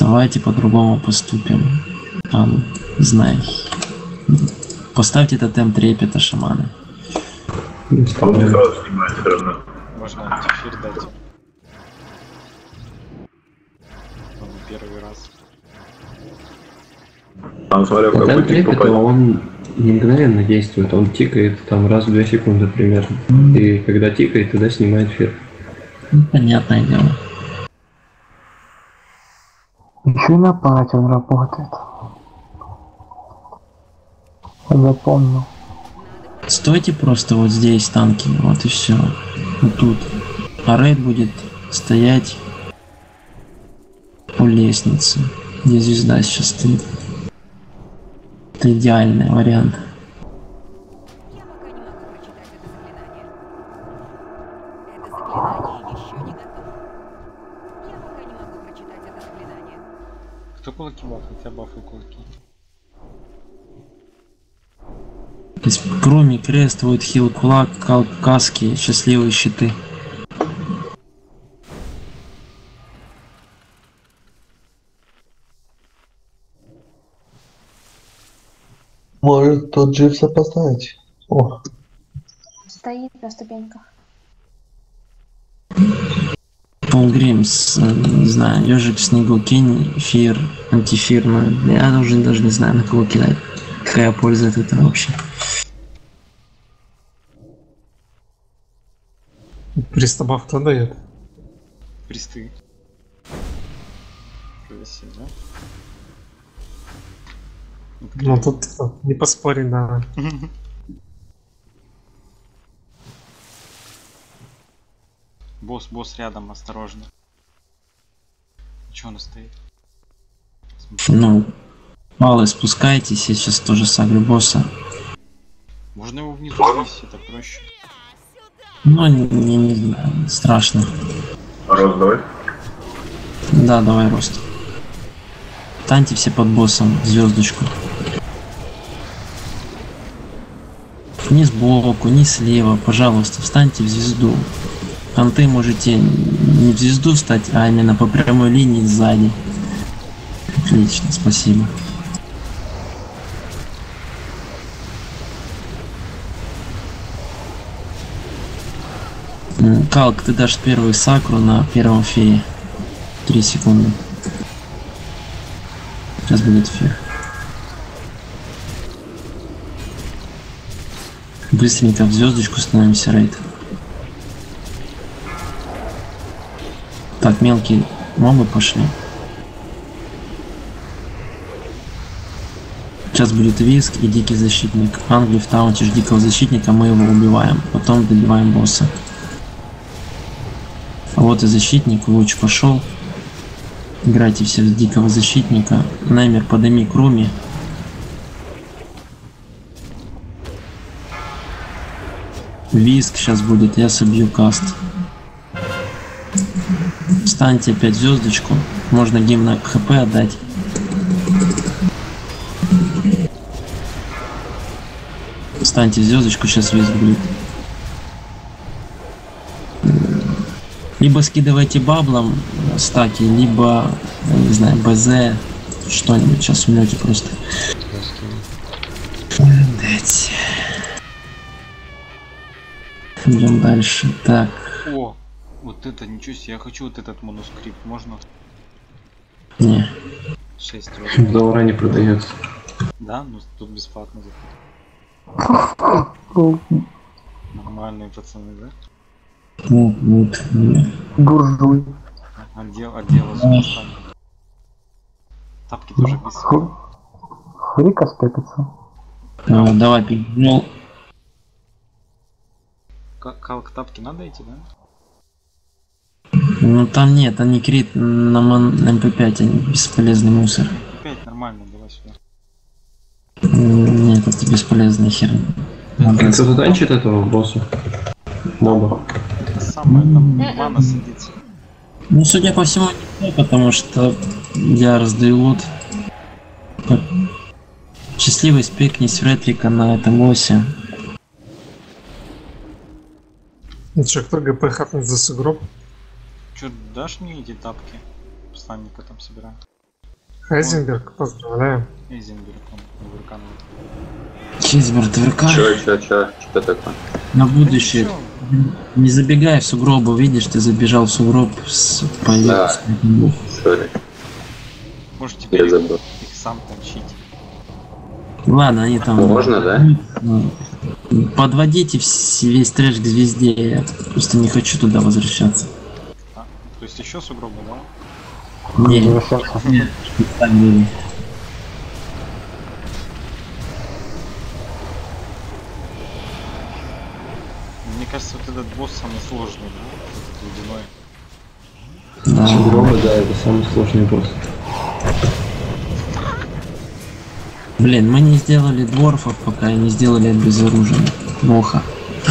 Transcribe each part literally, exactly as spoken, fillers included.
Давайте по-другому поступим. Там, не знаю. Поставьте тотем трепета шамана. Там не сразу снимать все равно. Можно антифир дать. Он первый раз. Там смотрел, Тотем какой тип трепета, попадет. он не мгновенно действует, он тикает там раз в две секунды примерно. И когда тикает, тогда снимает эфир. Понятное дело. Еще и на пати он работает. Запомнил. Стойте просто вот здесь, танки, вот и все. Вот тут. А рейд будет стоять у лестницы, где звезда сейчас стоит. Это идеальный вариант. Кто кулаки бафает? Я бафаю кулаки. То есть кроме крест, вот хил, кулак, кал, каски, счастливые щиты. Может тот Дживса поставить? О, Стоит на ступеньках. Пол Гримс, не знаю, ежик в снегу кинь, эфир, антифир, но я уже даже не знаю, на кого кидать. Какая польза от этого вообще? Пристабав кто дает? Присты. Красиво, да? Ну тут не поспорить, да. Босс, босс рядом, осторожно. Че он стоит? Ну, мало спускайтесь, я сейчас тоже сагрю босса. Можно его внизу вывести, это проще. Ну, не, не, не знаю, страшно. Рост давай. Да, давай рост. Встаньте все под боссом, звездочку. Ни сбоку, ни слева, пожалуйста, встаньте в звезду. Ханты можете не в звезду встать, а именно по прямой линии сзади. Отлично, спасибо. Калк, ты дашь первый сакру на первом фее. Три секунды. Сейчас будет эфир. Быстренько в звездочку становимся рейд. Так, мелкие мобы пошли. Сейчас будет виск и дикий защитник. Англи в таунте ж дикого защитника, мы его убиваем. Потом добиваем босса. А вот и защитник, луч пошел. Играйте все в дикого защитника. Наймер, подыми к руме. Виск сейчас будет, я собью каст. Встаньте опять звездочку. Можно гимна хп отдать. Встаньте в звездочку, сейчас виск будет. Либо скидывайте баблом стаки, либо, не знаю, БЗ, что-нибудь. Сейчас умрете просто. Дайте. Идем дальше. Так. О, вот это, ничего себе, я хочу вот этот манускрипт, можно? Не. шесть В Заора не продается. Да, ну тут бесплатно Ну, Нормальные пацаны, да? Вот, вот. Не. буржуй. Отдел, отдела с пацанами. Тапки тоже без. Хр- Хрика степится. А, давай, пигнул. Как калк тапки надо идти, да? Ну там нет, они крит на эм пэ пять, они бесполезный мусор. Опять нормально, давай сюда. Нет, это бесполезная херня. Кто затанчит этого босса? Моба. Это самое, там мана садится. Ну, судя по всему, не то, потому что я раздаю лут. Так. Счастливый спекнись Ретрика на этом осе. Ну что, кто ГП хапнет за сугроб? Чё, дашь мне эти тапки? Посланника там собираем. Хайзенберг, поздравляем. Эйзенберг, он вулкановый. Чизберт ВРК. Чё, чё, чё, что такое? На будущее. Всё. Не забегай в сугробы, видишь, ты забежал в сугроб с появился. Сори, Можешь теперь я забыл. их сам тащить. Ладно, они там... Можно, да? Ну, подводите вс- весь трэш к звезде, я просто не хочу туда возвращаться. А, то есть еще сугробы, да? Не, Возвращаться. не, так было. Мне кажется, вот этот босс самый сложный, да? Этот ледяной. Да. Сугробы, да, это самый сложный босс. Блин, мы не сделали дворфов, пока не сделали обезоруженных. Плохо.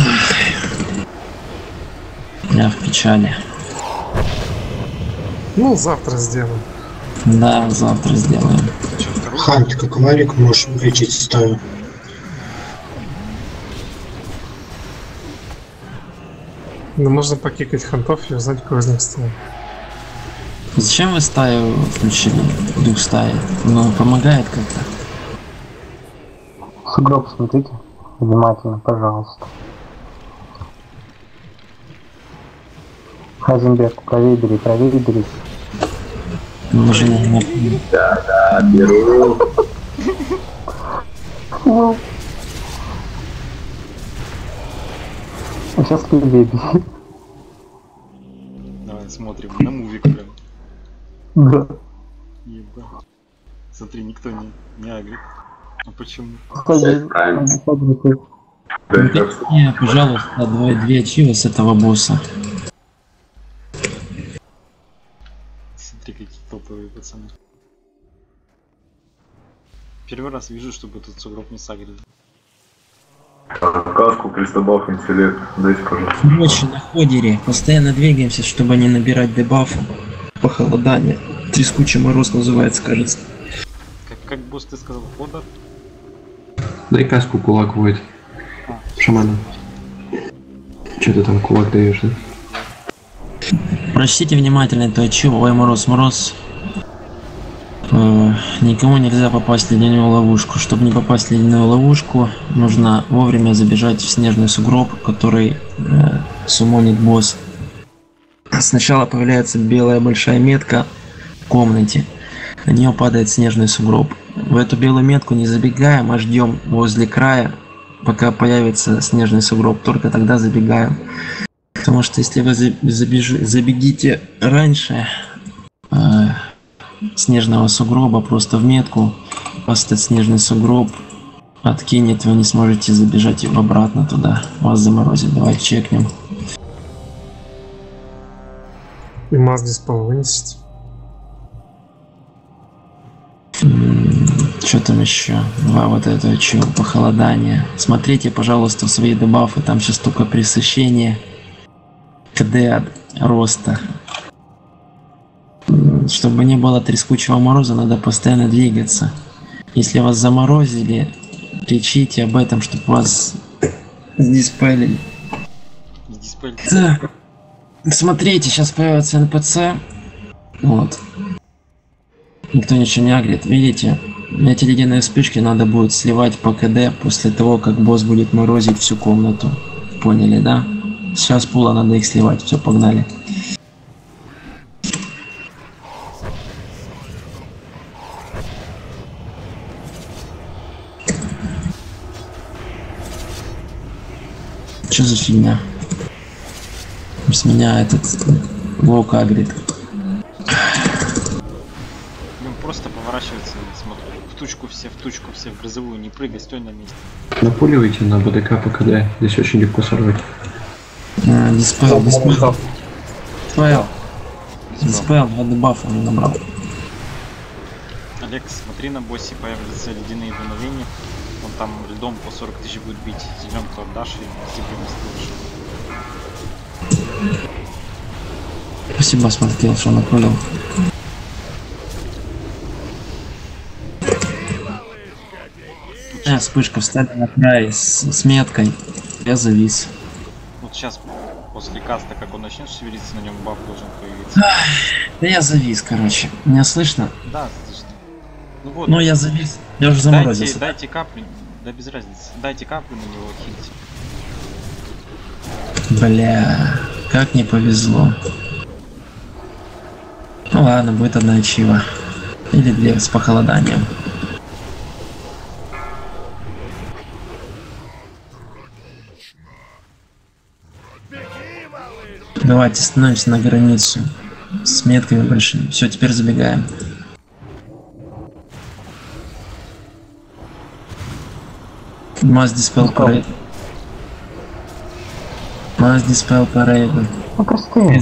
Я в печали. Ну, завтра сделаем. Да, завтра сделаем. Че, второй? Хань, ты как Марик можешь вылечить стаю. Но можно покикать хантов и узнать, кто из них стоит. Зачем вы стаю включили? Дух стаи. Ну, помогает как-то. Сугроб смотрите. Внимательно, пожалуйста. Хайзенберг, правее бери, правее бери. Мы же не... Да, беру. А сейчас левее бери. Давай смотрим на мувик прям. Да. Ебать. Смотри, никто не, не агрит. А почему? Кстати, правильно. кстати, Да, так, Не, пожалуйста, две, две ачивы с этого босса. Смотри, какие топовые пацаны. Первый раз вижу, чтобы этот сугроб не сагрил. каску, кристобаф, интеллект. Дайте, пожалуйста. Короче, на ходере постоянно двигаемся, чтобы не набирать дебафы. Похолодание. Трескучий мороз называется, кажется. Как, как босс ты сказал, ходор? Дай каску, кулак воет. Шамана. Че ты там кулак даешь, да? Прочтите внимательно эту ачиву. Ой, мороз, мороз. Э, никому нельзя попасть в ледяную ловушку. Чтобы не попасть в ледяную ловушку, нужно вовремя забежать в снежный сугроб, который э, суммонит босс. Сначала появляется белая большая метка в комнате. На нее падает снежный сугроб. В эту белую метку не забегаем, а ждем возле края, пока появится снежный сугроб. Только тогда забегаем. Потому что если вы забеж... забегите раньше э, снежного сугроба просто в метку, вас этот снежный сугроб откинет, вы не сможете забежать его обратно туда. Вас заморозит. Давай чекнем. И маз диспел вынесите. Что там еще? Два вот это чего? Похолодание. Смотрите, пожалуйста, в свои дебафы. Там сейчас только пресыщение. КД от роста. Чтобы не было трескучего мороза, надо постоянно двигаться. Если вас заморозили, кричите об этом, чтобы вас диспелили. Не диспель. Так. Смотрите, сейчас появится эн пэ цэ. Вот. Никто ничего не агрит. Видите? Эти ледяные вспышки надо будет сливать по КД после того, как босс будет морозить всю комнату. Поняли, да? Сейчас пула надо их сливать. Все, погнали. Что за фигня? С меня этот лок агрит. Он просто поворачивается и смотрит. В тучку все, в тучку все, в грозовую, не прыгай, стой на месте. Напуливайте на БДК по КД. Здесь очень легко сорвать. А, диспел, диспел. Диспел. Диспел, два дебафа не набрал. Олег, смотри, на боссе появятся ледяные дуновения. Он там льдом по сорок тысяч будет бить. Зеленку отдашь и землю не слышишь. Спасибо, смотрел, что напулил. А, вспышка, встали на край с, с меткой. Я завис. Вот сейчас, после каста, как он начнет шевелиться, на нем баф должен появиться. Да я завис, короче. Меня слышно? Да, слышно. Ну вот, Ну я завис, я уже дайте, заморозился. дайте каплю, да без разницы, дайте каплю на него, хильте. Бля, как не повезло. Ну ладно, будет одна ачива. Или две с похолоданием. Давайте становимся на границу с метками большими. Все, теперь забегаем. Mass Dispel Parade. Mass Dispel Parade. Ну простые.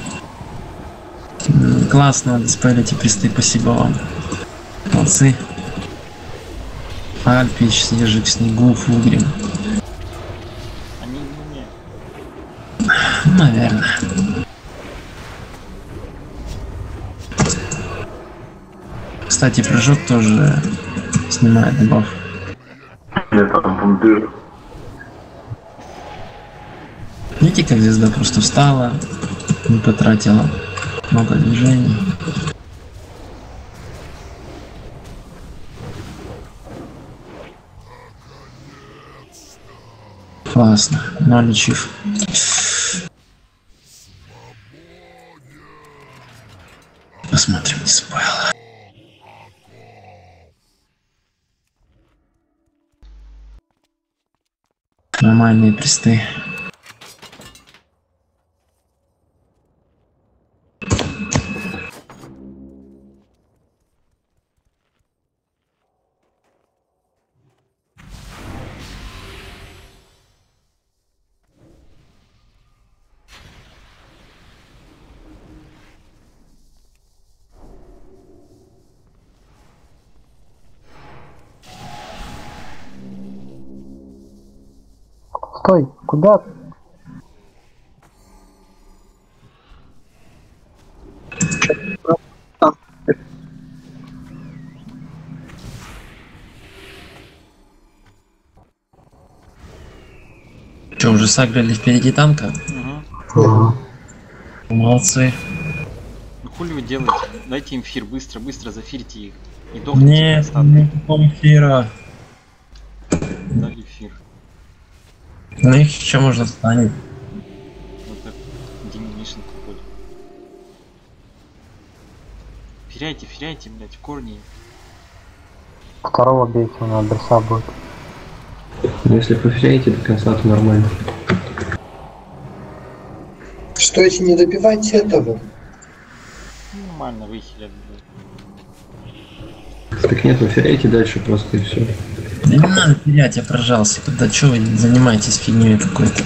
М, Классно диспелите присты, спасибо вам. Молодцы. Альпич, Снежик, Снегу, Фугрим. Они не, не. Наверное. Кстати, прыжок тоже снимает дебаф. Нет, там бомбир. Видите, как звезда просто встала, не потратила много движений. Классно, ноль ачив. Посмотрим, не спойл. Нормальные присты. Стой, куда? Че, уже сагрили впереди танка? Угу. Ага. Молодцы. Ну хули вы делаете? Дайте им фир, быстро, быстро зафирьте их. Не дохните Нет, константно. никакого эфира. Дали фир. Ну их еще можно станет. Вот так деминишн какой-то. Фиряйте, фиряйте, блять, в корни. Второго бейте, у него адреса будет. Но если поферяете до конца, то нормально. Стойте, не добивайте этого. Нормально выхилят, блядь. Так нет, поферяйте дальше просто и все. Да не надо терять, я прожался. Когда что вы занимаетесь фигней какой-то?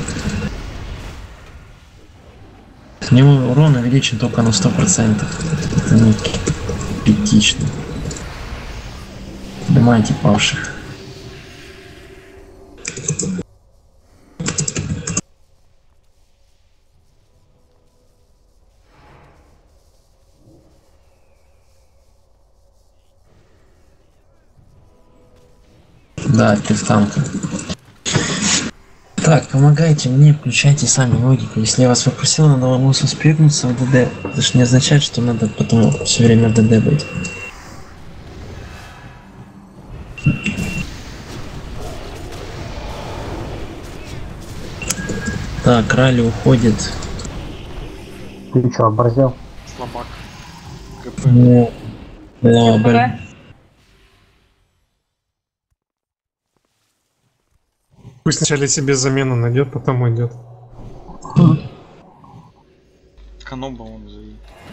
У него урон увеличен только на сто процентов. Это не критично. Поднимайте павших. Да, ты в танке. Так, помогайте мне, включайте сами логику. Если я вас попросил, надо вам успехнуться в ДД. Это ж не означает, что надо потом все время в ДД быть. Так, Ралли уходит. Ты чё, оборзел? Слабак. КП. Ну, да, блин. Пусть вначале себе замену найдет, потом уйдет. Каноба он же.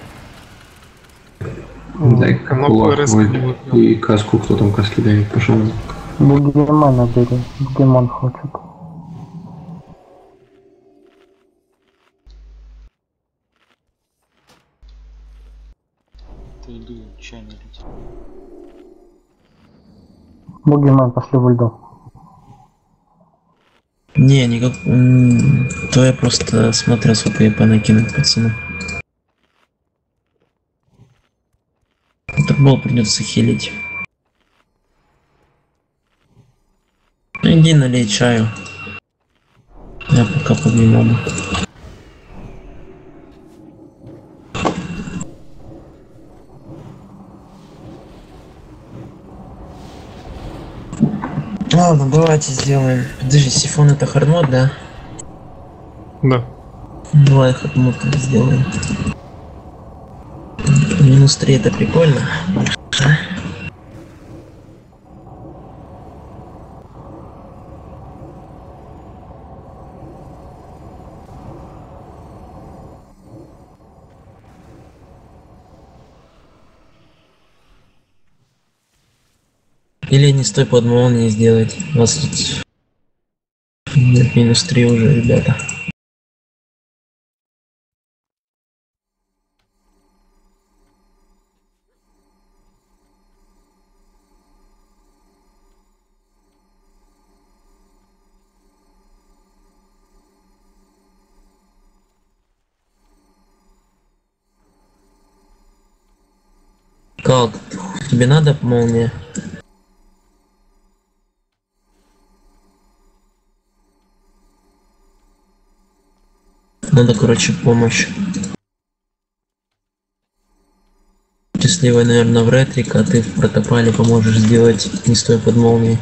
Дай Канопу кулак РС мой. не будет. И каску, кто там каски дает, пожалуйста. Бегемона бери. Бегемон хочет. Это иду чайно летит. Бегемон, пошли в льду. Не, никак. м, То я просто смотрел, сколько я понакинуть пацану. Интербол придется хилить. Ну, иди налей чаю. Я пока побью моба. Ладно, давайте сделаем. Подожди, сифон это хардмод, да? Да. Давай хардмод сделаем. Минус три это прикольно. Или не стой под молнией сделать. У вас тут нет, минус три уже, ребята. Как? Тебе надо молния? Надо, короче, помощь. Счастливая, наверное, в ретрик, а ты в протопале поможешь сделать, не стоя под молнией.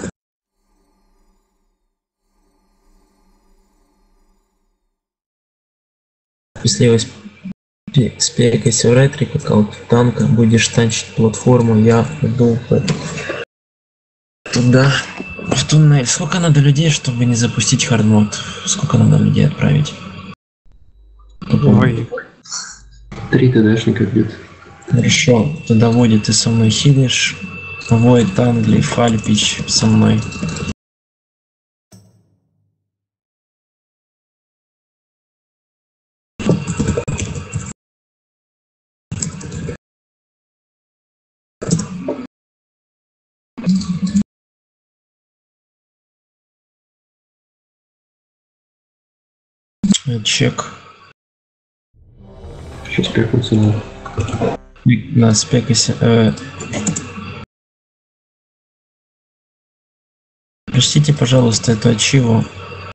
Счастливая, спекайся в ретрик, как танка, будешь танчить платформу, я иду туда, в туннель. Сколько надо людей, чтобы не запустить хардмод? Сколько надо людей отправить? Ой. Три ТДшника где-то. Хорошо, тогда Водит, ты со мной хилишь. Войд, Англи, Фальпич со мной. Чек. Сейчас спекнуться надо. На спекайся. Э... Простите, пожалуйста, эту ачиву.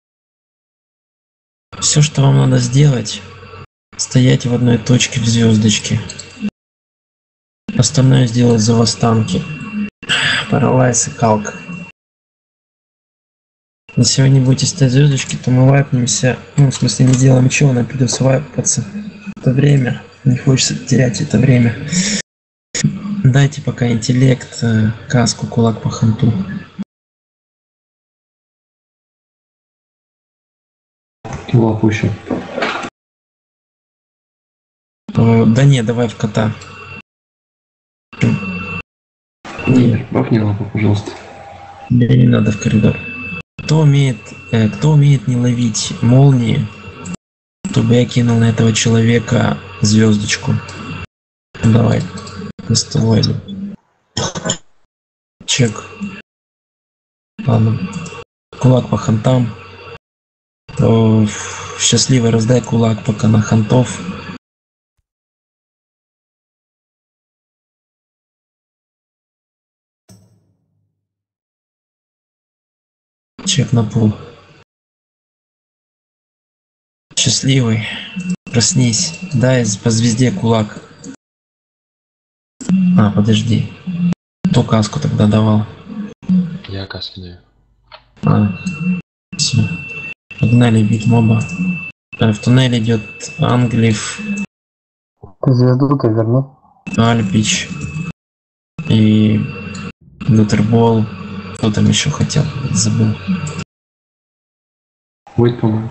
Все, что вам надо сделать, стоять в одной точке в звездочке. Остальное сделать за вас танки. Паралайз и калк. Если вы не будете ставить звездочки, то мы вайпнемся. Ну, в смысле, не делаем ничего, нам придется вайпаться. Это время. Не хочется терять это время. Дайте пока интеллект, каску, кулак по ханту. Кило опущу. Да не, давай в кота. Не, бафни лапу, пожалуйста. Мне не надо в коридор. Кто умеет, э, кто умеет не ловить молнии, чтобы я кинул на этого человека звездочку. Давай. Настроили. Чек. Ладно. Кулак по хантам. О, счастливый, раздай кулак пока на хантов. Чек на пол. Счастливый. Проснись. Дай по звезде кулак. А, подожди. Кто каску тогда давал? Я каски даю. А, все. Погнали бить моба. А, в туннель идет Англиф, Ты звезду-то верни. Альпич и Лютербол. Кто там еще хотел? Забыл. Войд, по-моему.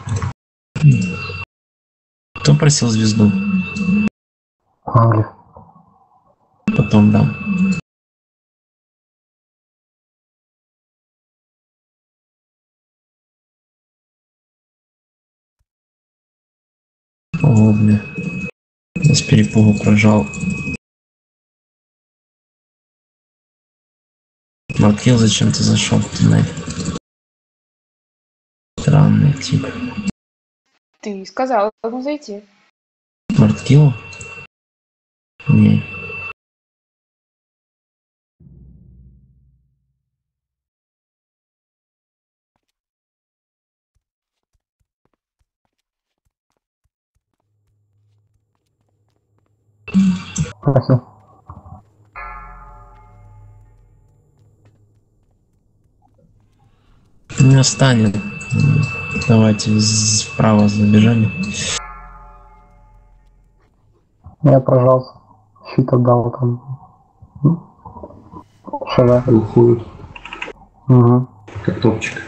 Кто просил звезду? Англия. Потом дам. О, бля. Я с перепугу прожал. Маркил, зачем ты зашел в туннель? Странный тип. Ты сказал ему зайти. Маркил? Не. Спасибо. Не станет. Давайте с- вправо забежали. Я прожался. Щит отдал там. ШВ. Уходит, Угу. как топчик.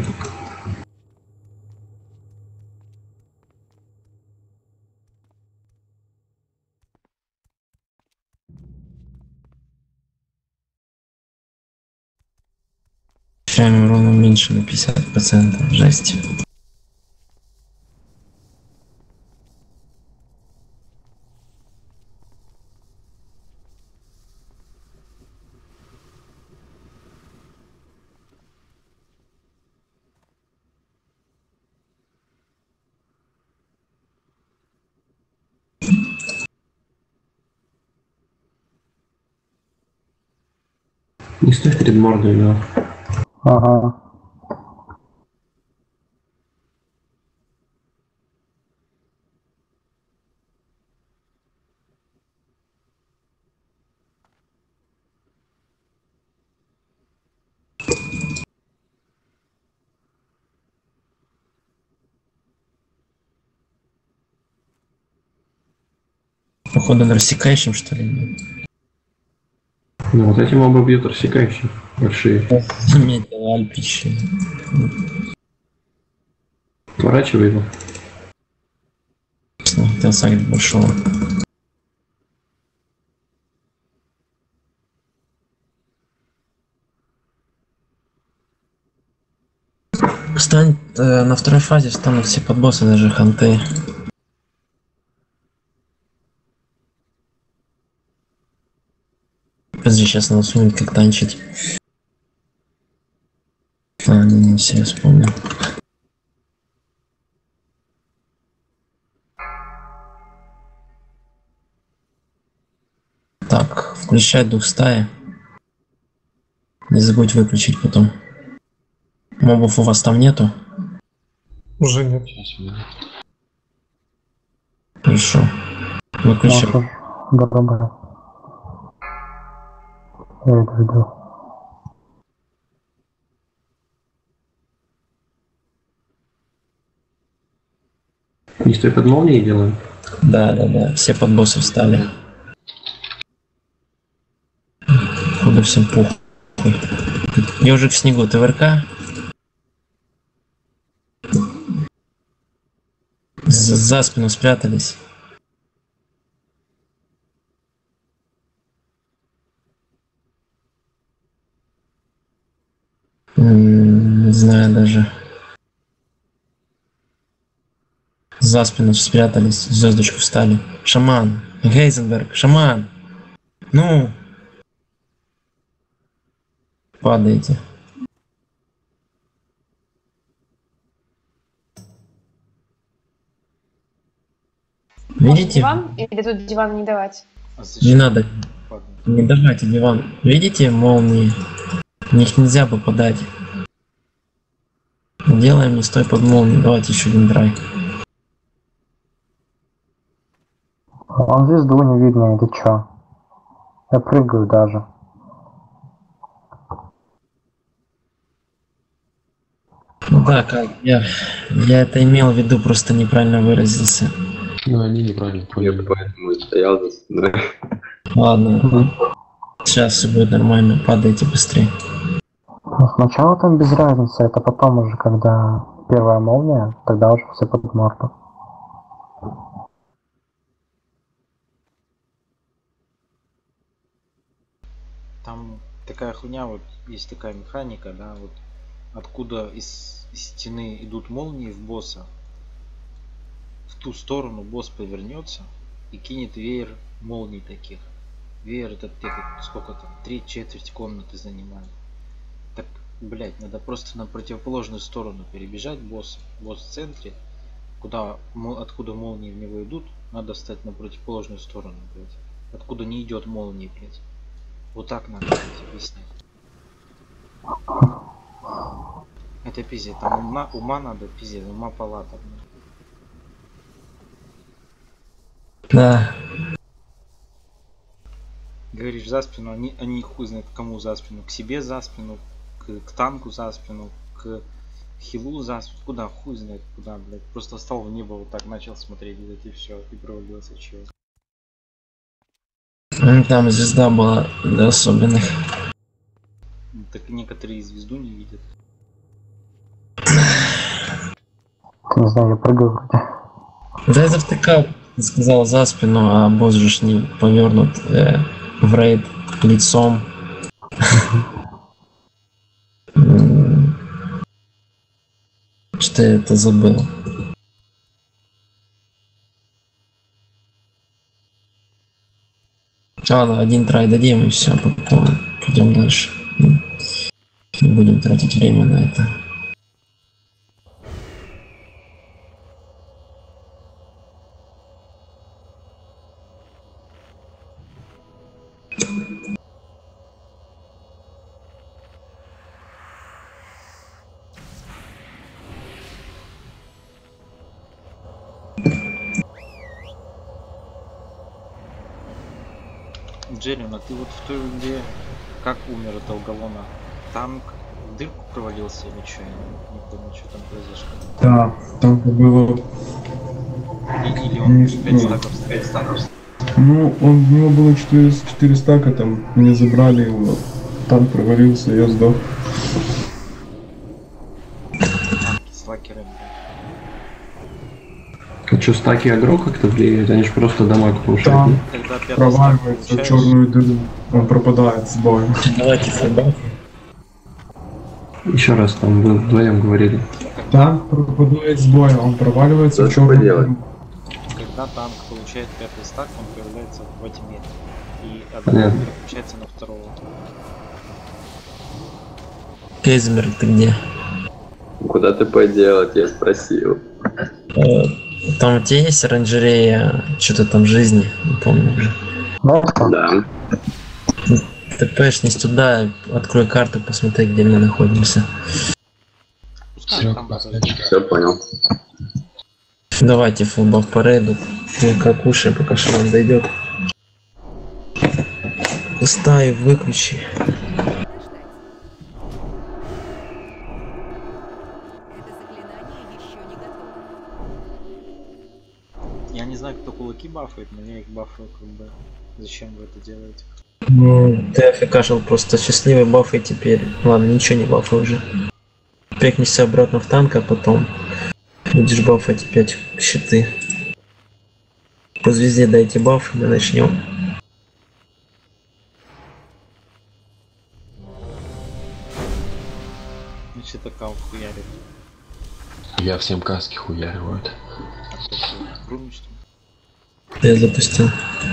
Прям урона меньше на пятьдесят процентов. Жесть. Не стой перед мордой, да. Ага. Походу на рассекающем, что ли? Ну вот эти мобы бьют рассекающие. Большие. Заметил Альпич. Поворачивай его. Хотел сагрить большого. Встань, э, на второй фазе встанут все подбоссы, даже ханты. Подожди, сейчас надо вспомнить, как танчить. А, не, не, все, я вспомнил. Так, включай дух стаи. Не забудь выключить потом. Мобов у вас там нету? Уже нет. Сейчас у меня. Хорошо. Выключай. Да, добро. Я это видел. Не стой под молнией делаем. Да, да, да. Все подбоссы встали. Куда всем пух. Ежик в снегу, ТВРК. За, за спину спрятались. М, Не знаю даже. За спину спрятались, в звездочку встали. Шаман, Гейзенберг, шаман. Ну. Падайте. Может, Видите? диван? Или тут диван не давать? А Не зачем? надо. Ладно. Не давайте диван. Видите молнии? В них нельзя попадать. Делаем не стой под молнией. Давайте еще один драй. Он звезду не видно, или чё? Я прыгаю даже. Ну да, как я, я это имел в виду, просто неправильно выразился. Ну, они неправильно поняли. Поэтому и стоял за спиной. Ладно, сейчас все будет нормально, падайте быстрее. Ну, сначала там без разницы, это потом уже, когда первая молния, тогда уже все под морду. Там такая хуйня, вот есть такая механика, да, вот откуда из, из стены идут молнии в босса, в ту сторону босс повернется и кинет веер молний таких. Веер этот где-то сколько там, три четверти комнаты занимает. Так, блять, надо просто на противоположную сторону перебежать босса. Босс в центре, куда, мо- откуда молнии в него идут, надо встать на противоположную сторону, блять. Откуда не идет молнии, блять. Вот так надо блядь, объяснять. Это пиздец, там ума, ума надо, пиздец, ума палата. Да, Говоришь за спину, они, они хуй знает кому за спину. К себе за спину, к, к танку за спину, к Хилу за куда, хуй знает куда, блядь. Просто встал в небо, вот так начал смотреть, блядь, и все, и провалился, чё. Там звезда была для особенных. Так некоторые звезду не видят. Не знаю, я прыгаю вроде. Да это втыкал, сказал за спину, а босс же ж не повернут э, в рейд лицом. Что я это забыл? Ладно, один трай дадим и все, потом пойдем дальше. Не будем тратить время на это. Джерин, а ты вот в той, где как умер от Алгалона? Танк в дырку провалился или что? Я не, не помню, что там произошло. Да, там было... И, или он пять стаков стоит? Ну, он, у него было четыре, четыре стака, там мне забрали его. Танк провалился, я сдох. Танки с лакерами. А что, стаки агро как-то влияют? Они же просто дамаг повышают. Там проваливается в черную дыру, он пропадает с боем. Давайте фейбак. Еще раз, там вы вдвоем говорили. Танк пропадает с боя, он проваливается в черную дыру. Когда танк получает пятый стак, он появляется во тьме. И одного переключается на второго. Кейзмер, ты где? Куда ты поделать, я спросил. Э, Там у тебя есть оранжерея, что-то там жизни, не помню уже. Да. Ты пешнись туда, открой карту, посмотри, где мы находимся. Все, Все понял. Давайте фулбаф по рейду. Ну-ка, кушай, пока шаман дойдет. Стаю выключи. Я не знаю, кто кулаки бафает, но я их бафаю, как бы. Зачем вы это делаете? Ну, ты афикашил просто счастливый баф и теперь. Ладно, ничего не бафай уже. Прекнешься обратно в танк, а потом будешь бафать опять щиты. По звезде дайте баф, и мы начнем. Значит, аккаунт хуярит. Я всем каски хуяривают. Грумич, что Я запустил.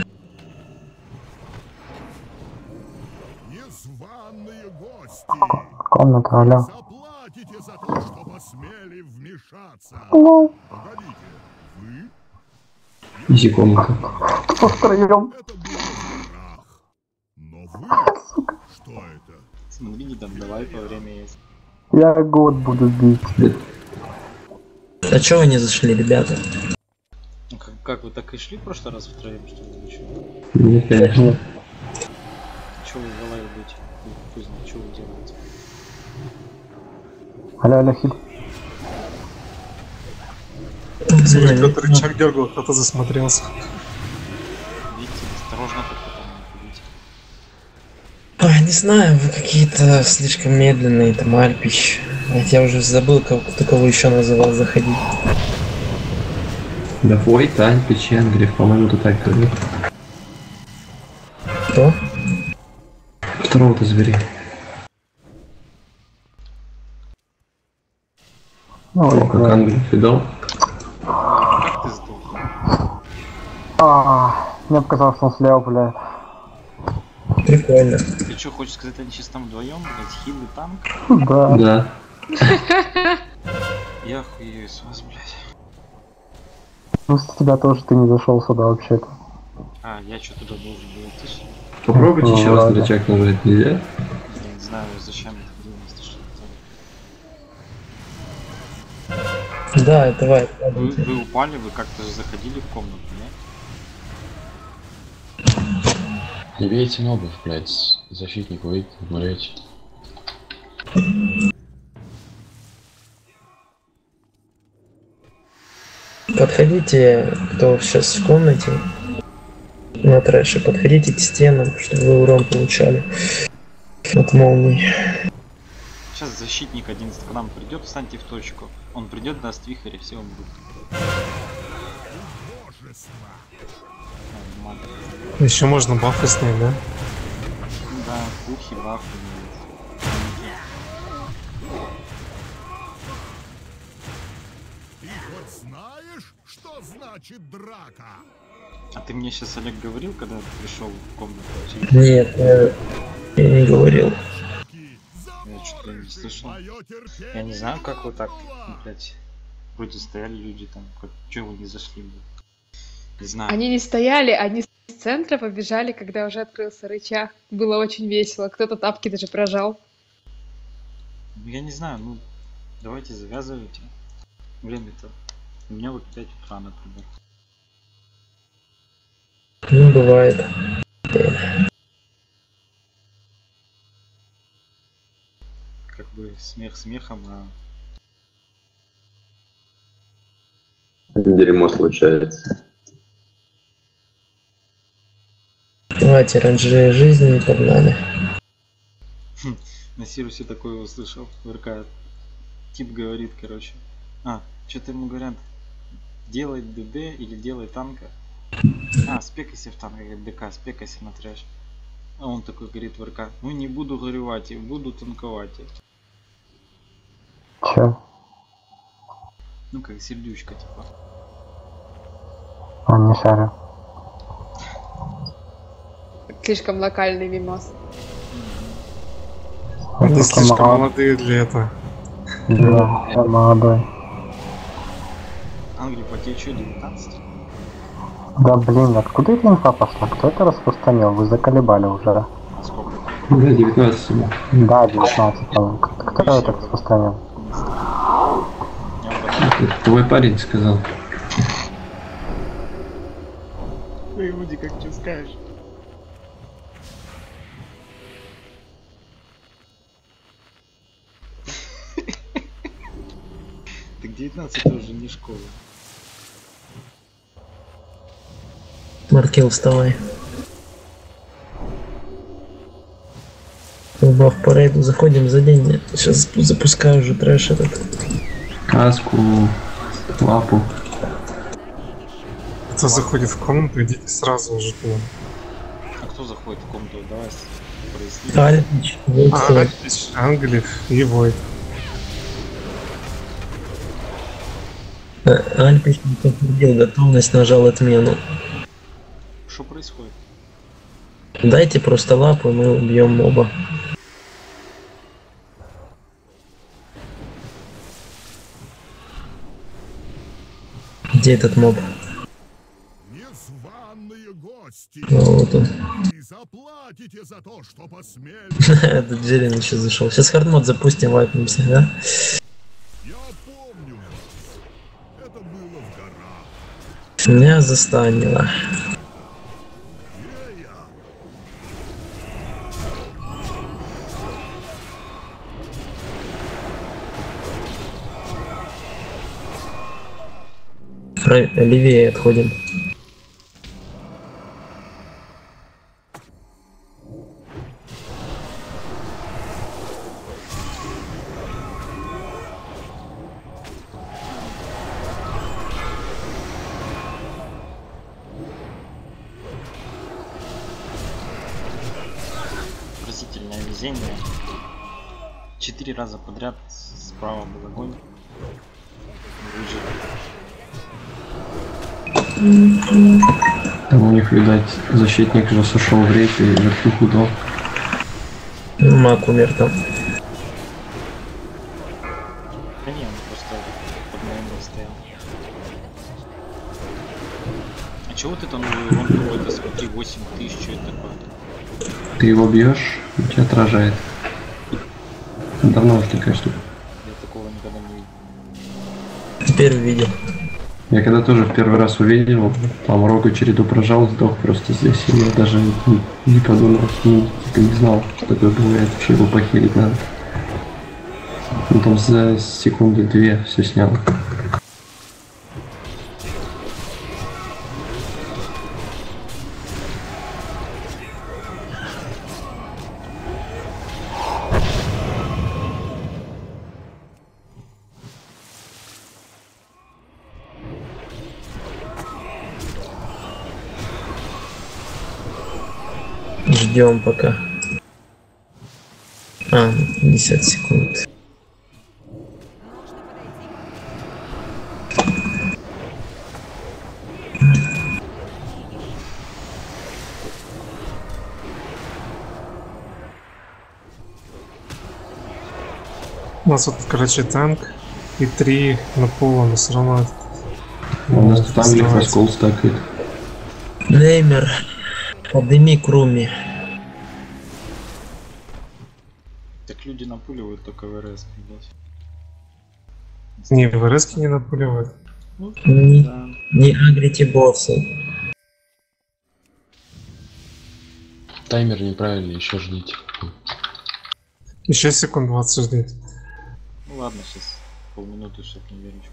Незваные гости. Комната, алло. Заплатите за то, что посмели вмешаться. Ну. Погодите, вы? Изи комната. Втроем. Это был страх. Но вы? Что это? Смотри, не там, давай по время есть. Я год буду бить. А чё вы не зашли, ребята? Ну, как, как вы так и шли в прошлый раз втроем, что ли? Или чё? Нет, конечно. Чё вы в лайв быть? Хуй знает, что вы делаете? Алло, алло, хит. Смотри, кто-то рычаг дергал, кто-то засмотрелся. Видите, осторожно только там не ходите. Ой, не знаю, вы какие-то слишком медленные, там Альпич. Я уже забыл, как кто кого еще называл заходить. Да Вой, Тань, Печенгриф, по-моему, тут так говорит. Кто? Второго-то звери. Ну, О, как ангел видал. Как ты сдох? А, мне показалось, что он слева, блядь. Прикольно. Ты что, хочешь сказать, они сейчас там вдвоем, блядь, хил и танк? Да. Да. Я охуею с вас, блядь. Ну, с тебя тоже ты не зашел сюда вообще-то. А, я что туда должен был идти? Попробуйте Ну, еще раз ладно. на рычаг нажать, нельзя? Я не знаю, зачем это делать, если что это. Да, давай. Вы, вы упали, вы как-то заходили в комнату, нет? Не бейте мобов, блядь. Защитник выйдет, умреть. Подходите, кто сейчас в комнате на трэше, подходите к стенам, чтобы вы урон получали от молний. Сейчас защитник одиннадцать к нам придет, встаньте в точку. Он придет, даст вихрь, и все он будет. Еще можно бафы снять, да? Да, пухи, бафы. Ты хоть знаешь, что значит драка? А ты мне сейчас, Олег, говорил, когда ты пришел в комнату? Нет, я, я не говорил. Я что-то не слышал. Я не знаю, как вы так, блять, вроде стояли люди там, как, чего вы не зашли, блядь. Не знаю. Они не стояли, они с центра побежали, когда уже открылся рычаг. Было очень весело. Кто-то тапки даже прожал. Ну, я не знаю, ну, давайте завязывайте. Время-то. У меня вот пять утра, например. Ну, бывает. Как бы смех смехом, а... Дерьмо случается. Давайте, оранжерея жизни, погнали. На Сирусе такое услышал. ВРК. Тип говорит, короче. А, что-то ему говорят. Делай ДД или делай танка. А, спекайся в танк, говорит, ДК, спекайся на трэш. А он такой говорит, ВРК. Ну не буду горевать, буду танковать. Че? Ну как сердючка, типа. Он не шарю. Слишком локальный мимоз. Они слишком молодые для этого. Да, я молодой. Англия, по тебе что, девятнадцать? Да блин, откуда эта инфа пошла? Кто это распространил? Вы заколебали уже. Сколько? Да, девятнадцать. Да, девятнадцать. Кто, кто это распространил? Твой парень сказал. Ой, Уди, как что скажешь? Так девятнадцать это уже не школа. Маркел, вставай. Оба в парейду заходим за день. Сейчас запускаю уже трэш этот. Каску, лапу. Кто заходит в комнату, идите сразу уже туда. А кто заходит в комнату? Давай проясним. Альпич, а, Альпич, Англив и Войт. Альпич не подтвердил готовность, нажал отмену. Что происходит? Дайте просто лапу, мы убьем моба. Где этот моб? Незваные гости. Ну, вот он. И заплатите за то, что посмели. Этот Джерин еще зашел. Сейчас хардмод запустим, вайпнемся, да? Я помню вас. Это было в горах. Меня застанило. Левее отходим. Поразительное везение. Четыре раза подряд справа был огонь. Выжили. Там у них, видать, защитник же сошел в рейд и вертуху дал. Мак умер там. Да не, он просто под моим стоял. А чего ты там урон какой-то, смотри, восемь тысяч, что это такое? Ты его бьешь, у тебя отражает. Давно уже такая штука. Я такого никогда не видел. Теперь увидел. Я когда тоже в первый раз увидел, там Рогу череду прожал, сдох просто здесь. И я даже не, не подумал, ну, типа не знал, что такое бывает, вообще его похилить надо. Ну там за секунды две все снял. ждем пока. А, пятьдесят секунд. У нас вот, короче, танк и три на полу, но все равно... У нас тут Англик раскол стакает. Неймер, подними Круми. Так люди напуливают только в РС, блядь. Не, в РС не напуливают. Ну, Не, да. не агрите босса. Таймер неправильный, еще ждите. Еще секунд двадцать ждите. Ну ладно, сейчас полминуты, чтоб не верить.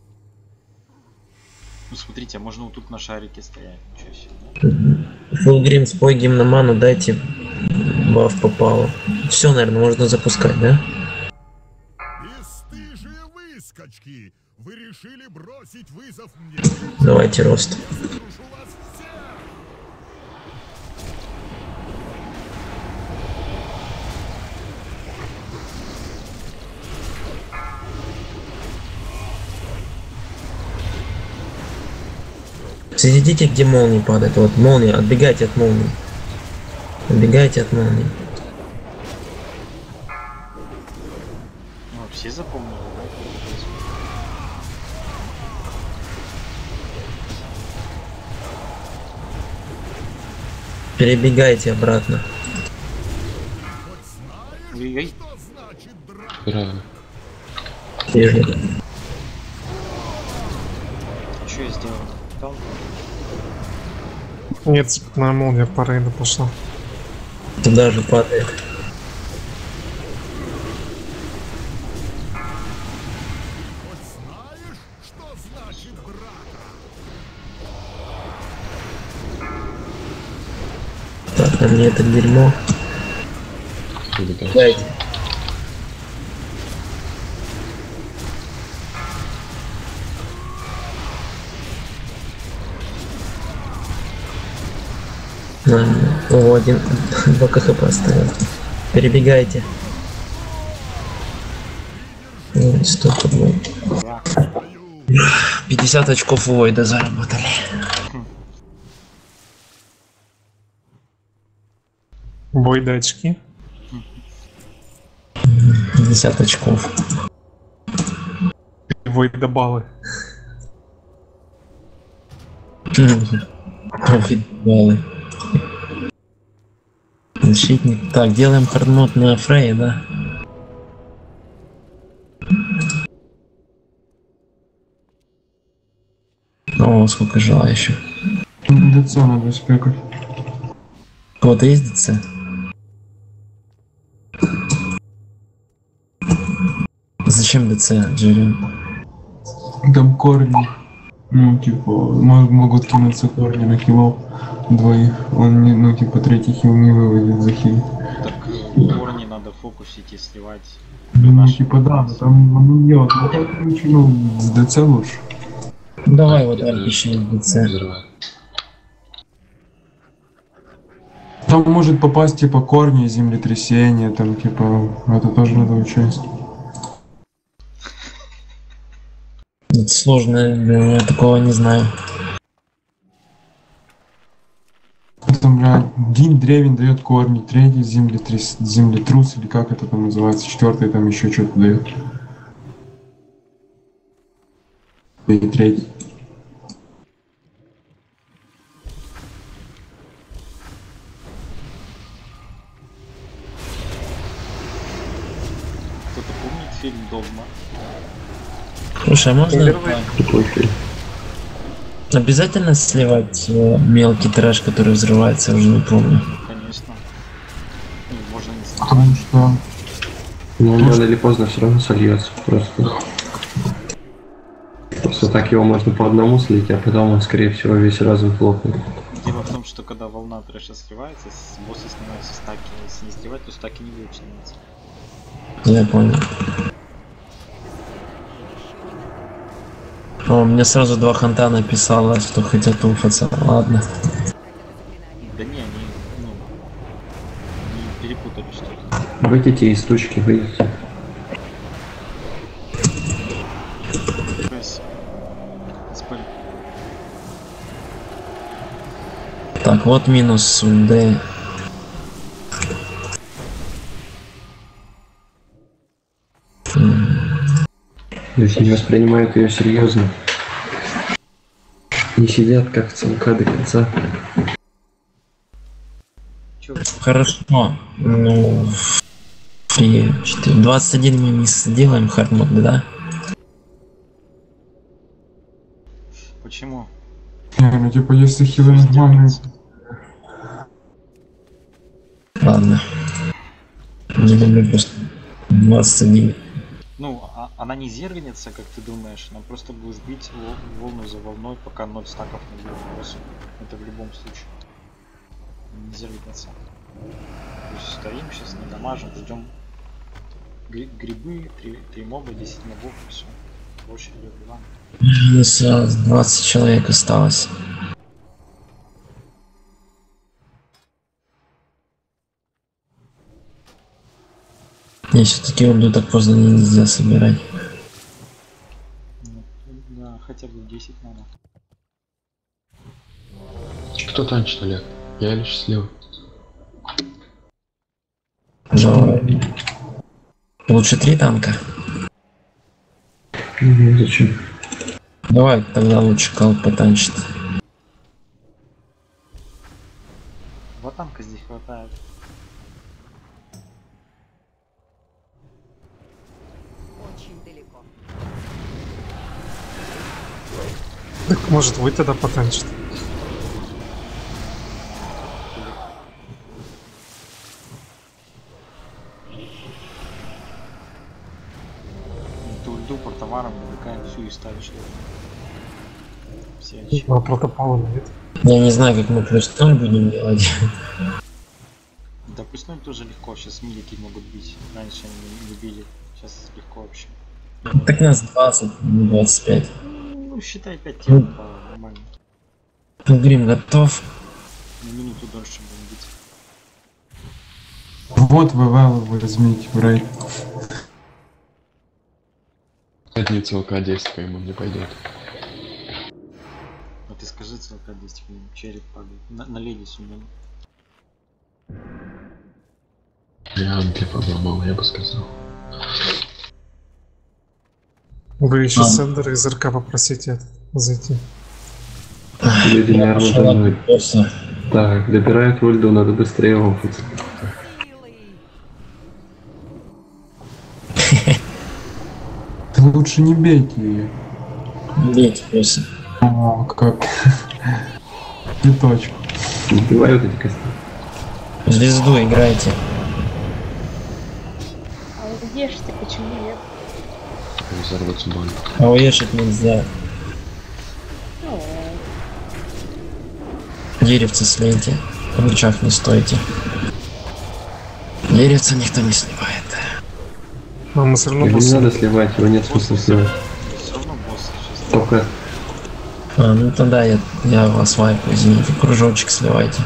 Ну смотрите, а можно вот тут на шарике стоять, ничего себе, да? Фулгрим, спой гимноману, дайте баф попало. Все, наверное, можно запускать, да? Бесстыжие выскочки! Вы решили бросить вызов мне? Давайте рост. Следите, где молния падает. Вот молния, отбегайте от молнии. Отбегайте от молнии. Ну, все запомнили, да? Перебегайте обратно. Ой-ой. Правильно. Вижу. Что я сделал? Там? Нет, цепная молния по рейду пошла. Туда же падает. Так, на мне это дерьмо. Дайте. О, один, два КХП оставил. Перебегайте. Столько было. пятьдесят очков Войда заработали. Войда очки. пятьдесят очков. Войда баллы. Баллы. Защитник. Так, делаем хардмод на Фрей, да? О, сколько желающих. ДЦ надо спекать. У кого-то есть ДЦ? Зачем ДЦ, Джерри? Там корни. Ну, типа, мо- могут кинуться корни на хилов двоих. Он не, ну, типа, третий хил не выводит за хил. Так корни надо фокусить и сливать. Ну, типа, да, но там он не делает. Ну, короче, ну, с ДЦ лучше. Давай вот так еще из ДЦ. Там может попасть, типа, корни, землетрясения, там, типа, это тоже надо учесть. Это сложно, я такого не знаю. Там, бля, один древень дает корни, третий землетряс, землетрус, или как это там называется, четвертый там еще что-то дает. И третий. Кто-то помнит фильм «Догма»? Слушай, а можно обязательно сливать э, мелкий трэш, который взрывается, я уже не помню. Конечно. Ну, можно не сливать. Потому что... Ну, он рано или поздно все равно сольется просто. Просто так его можно по одному слить, а потом он, скорее всего, весь разум хлопнет. Дело в том, что когда волна трэша сливается, с босса снимаются стаки. Если не сливать, то стаки не будут сниматься. Я понял. О, мне сразу два ханта написало, что хотят уфаться. Ладно. Да не, они, ну, Выйдите из точки, выйдите. Так, вот минус Д. То есть не воспринимают ее серьезно. Не сидят как целка до конца. Хорошо. Ну, и двадцать один мы не сделаем хардмод, да? Почему? Не, ну типа если хилы нормальные. Ладно. Не люблю просто двадцать один. Ну, а, она не зергнется, как ты думаешь, она просто будешь бить вол- волну за волной, пока ноль стаков не будет боссу. Это в любом случае. Не зергнется. То есть стоим сейчас, не дамажим, ждем гри- грибы, три, три моба, десять мобов и все. Больше идет два. Минус двадцать человек осталось. Не, все-таки урду так поздно нельзя собирать. Ну, да, хотя бы десять надо. Кто танчит, Олег? Я или счастливый? Давай. Лучше три танка. Ну, зачем? Давай тогда лучше кал потанчит. Два танка здесь хватает. Так может вы тогда потанчит. Ты ульду по товарам навыкаем всю и ставишь. Все А протопала нет. Я не знаю, как мы плюс ноль будем делать. Да плюс ноль тоже легко, сейчас милики могут бить. Раньше они не били, сейчас легко вообще. Так нас двадцать, двадцать пять. Ну считай пять тел по нормально. Грим готов. На минуту дольше будем бить. Вот ВВ вы возьмите в рейд. Одни целка десять по ему не пойдет. А ты скажи целка десять, череп падает. На, на леди сумел. Я анклип обломал, я бы сказал. Вы еще А. сендер из РК попросите это, зайти. Люди, Я наверное, пошел давно. от босса. Так, добирают ульду, надо быстрее ломаться. Ты лучше не бейте ее. Бейте босса. О, как. Цветочку. Убивают эти кости. Звезду играйте. А ешь ты, почему нет? Взорваться больно. А уешать нельзя. О, Деревца слейте. В лучах не стойте. Деревца никто не сливает. А мы все равно Его не босса. надо сливать, его нет смысла сливать. Все равно босс сейчас. Только А, ну тогда я, я вас вайпу, извините. Кружочек сливайте.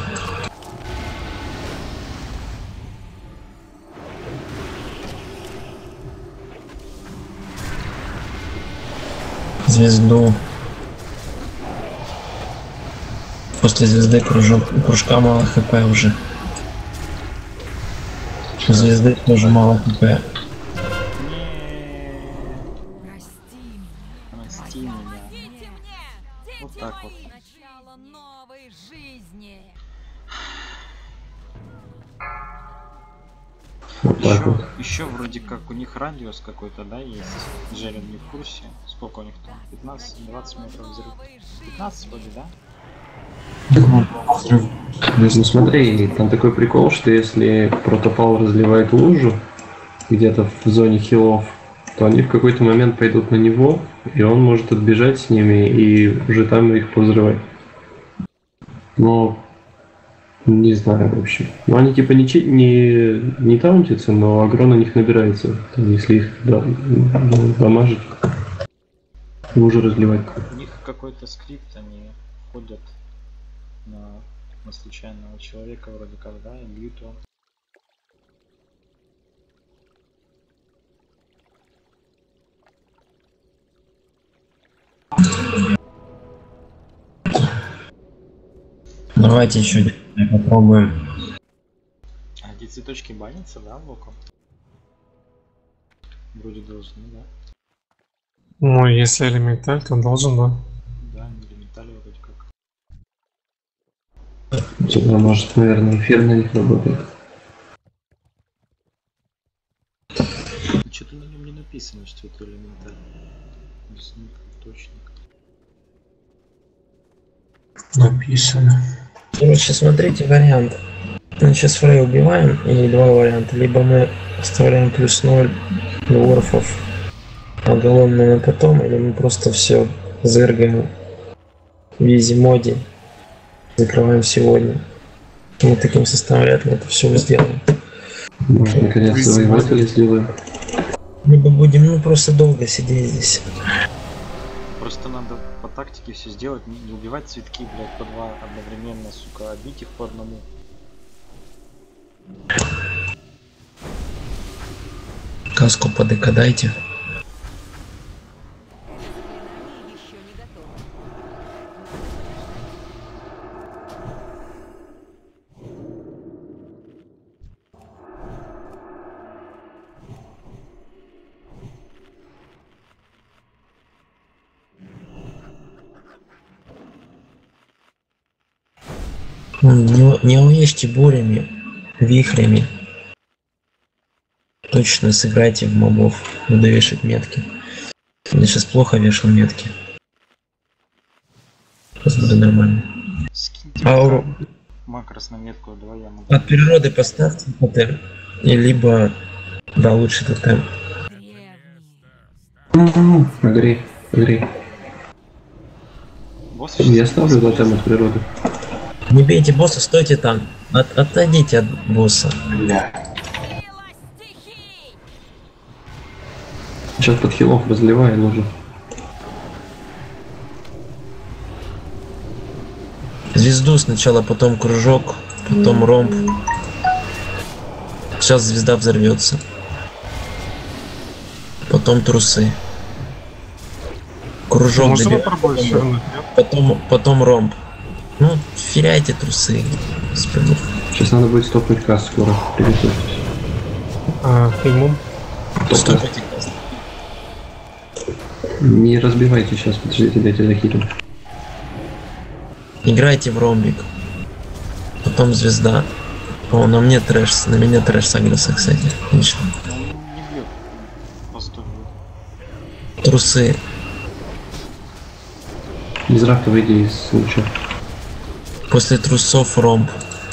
Звезду. После звезды кружок, кружка мало хп уже. У звезды тоже мало хп. Прости меня. Вот так вот. вот так Еще, вот. еще вроде как у них радиус какой-то, да, есть. Джерем не в курсе. Сколько у них там? пятнадцать-двадцать метров взрыв. пятнадцать вроде, да? Взрыв. Ну смотри, там такой прикол, что если протопал разливает лужу где-то в зоне хилов, то они в какой-то момент пойдут на него, и он может отбежать с ними и уже там их повзрывать. Но не знаю, в общем. Ну они типа не, чи- не, не таунтятся, но агро на них набирается, там, если их да, дамажить, лужу разливать. У них какой-то скрипт, они ходят на, на случайного человека вроде как, да, и бьют его. Давайте еще попробуем. А эти цветочки банятся, да, боком? Вроде должны, да? Ну, если элементаль, то должен, да. Да, не элементаль вроде как. Тогда, может, наверное, эфир на них работает. Что-то на нем не написано, что это элементаль. Объяснить точно. Написано. Короче, смотрите вариант. Мы сейчас Фрей убиваем, или два варианта. Либо мы оставляем плюс ноль дворфов, а голодные на потом, или мы просто все зыргаем в изи моде, закрываем сегодня. Мы таким составом вряд ли это все сделаем. Может, наконец завоеватели сделаем. Либо будем, ну, просто долго сидеть здесь. Просто надо по тактике все сделать, не не убивать цветки, блядь, по два одновременно, сука, а бить их по одному. Каску под ЭК дайте. Не, не уешьте бурями, вихрями. Точно сыграйте в мобов, буду вешать метки. Я сейчас плохо вешал метки. Сейчас будет нормально. Скиньте Ауру макрос на метку, давай я могу. от природы поставьте тотем. И либо, да, лучше тотем. Погрей, погрей. Босс Я ставлю тотем от природы. Не бейте босса, стойте там. От, отойдите от босса. Сейчас под хилов разливаю лужу. Звезду сначала, потом кружок, потом ромб. Сейчас звезда взорвется. Потом трусы. Кружок Можно добиваем, попробовать еще потом, нет? потом, потом ромб. Ну, феряйте трусы. Господи. Сейчас надо будет стопнуть каст скоро. Приготовьтесь. А, ему? Стопайте каст. Не разбивайте сейчас, подождите, дайте захилим. Играйте в ромбик. Потом звезда. О, на мне трэш, на меня трэш сагрился, кстати. Отлично. Он не бьет. Постой. Трусы. Из рака выйди из луча. После трусов ромб.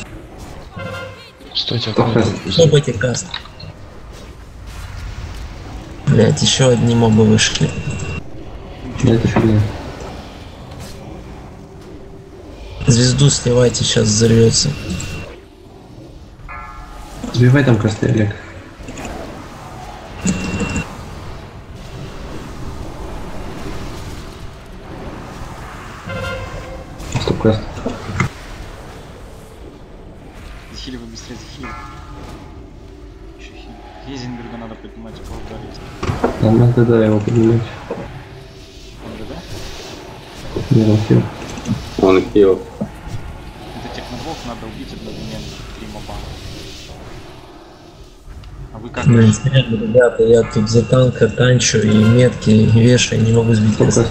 Стойте, Стопайте каст. Блять, еще одни мобы вышли. Да, это фигня. Звезду сливайте, сейчас взорвется. Сбивай там касты, Олег. Стоп каст. Захиливай быстрее, захиливай. Еще хил. Гейзенберга надо поднимать и поударить. Нам надо, да, его поднимать. Он ГД? Не, он хил. Он хил. Это технобов надо убить одновременно. Три моба. А вы как? Ну, интересно, ребята, я тут за танка танчу и метки и вешаю, не могу сбить каст.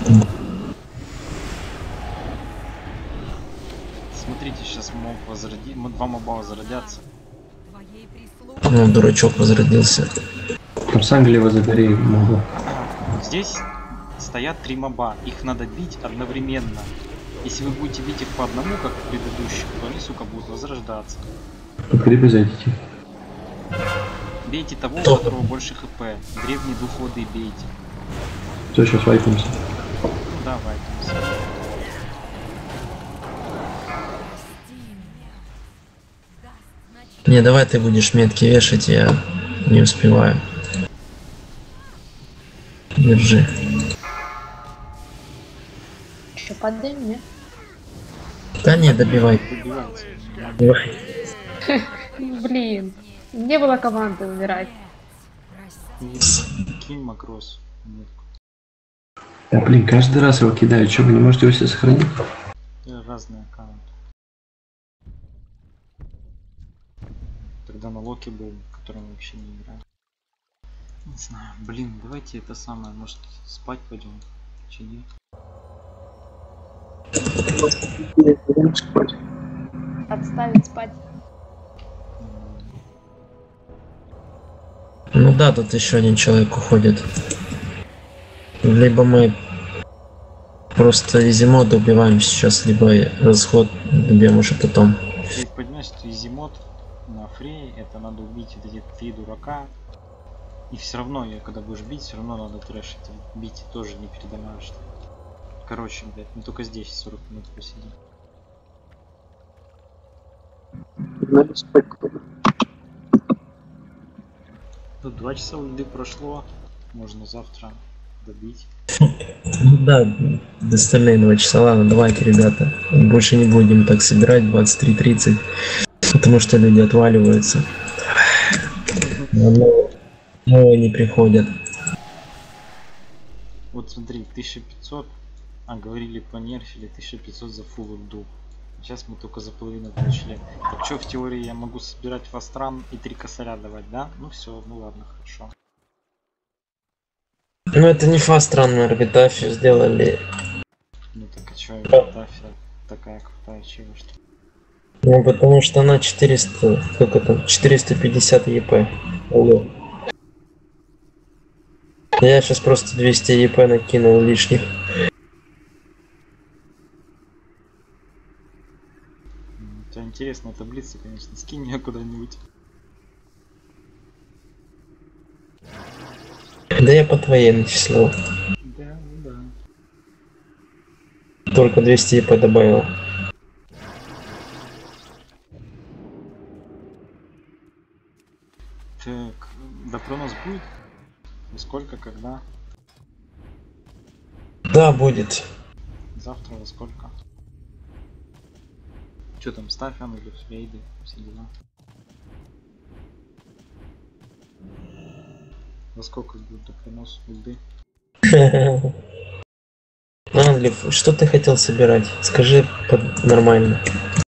Смотрите, сейчас моб возроди... м- два моба возродятся. Ну, дурачок возродился. Там с Англии забери могу. Здесь стоят три моба. Их надо бить одновременно. Если вы будете бить их по одному, как в предыдущих, то они, сука, будут возрождаться. Подкрепы зайдите. Бейте того, у которого больше хп. Древние двухводы бейте. Все, сейчас вайпимся. Ну да, вайпимся. Не, давай ты будешь метки вешать, я не успеваю. Держи. Что, падаем, нет? Да не, добивай. Добивай. Блин, не было команды умирать. Кинь макрос. Да блин, каждый раз его кидают, что вы не можете его себе сохранить? Разные аккаунты. когда на Локи был, который мы вообще не играем. Не знаю, блин, давайте это самое, может спать пойдем, че нет? Отставить спать. Ну да, тут еще один человек уходит. Либо мы просто изимода убиваем сейчас, либо расход добьем уже потом. Ты понимаешь, что изимод на фрей, это надо убить вот эти три дурака. И все равно, я когда будешь бить, все равно надо трэшить. Бить тоже не передамажишь. Короче, блядь, мы только здесь сорок минут посидим. Надо спать. Тут два часа ульды прошло, можно завтра добить. Да, остальные два часа, ладно, давайте, ребята. Больше не будем так собирать двадцать три тридцать, потому что люди отваливаются. Но новые не приходят. Вот смотри, тысяча пятьсот, а говорили по нерфили тысяча пятьсот за фул ульду. Сейчас мы только за половину получили. Так что в теории я могу собирать фастран и три косаря давать, да? Ну все, ну ладно, хорошо. Ну это не фастран, мы Арбитафию сделали. Ну так а чё, Арбитафия такая крутая, чего что? Ну потому что она четыреста, сколько там, четыреста пятьдесят еп. Алло. Я сейчас просто двести еп накинул лишних. У тебя интересная таблица, конечно, скинь ее куда-нибудь. Да я по твоей начислил. Да, ну да. Только двести еп добавил. Так, да пронос будет? И сколько, когда? Да, будет. Завтра во сколько? Что там, ставь ангелы, рейды, все дела. Во сколько будет до принос ульды? Англив, что ты хотел собирать? Скажи нормально.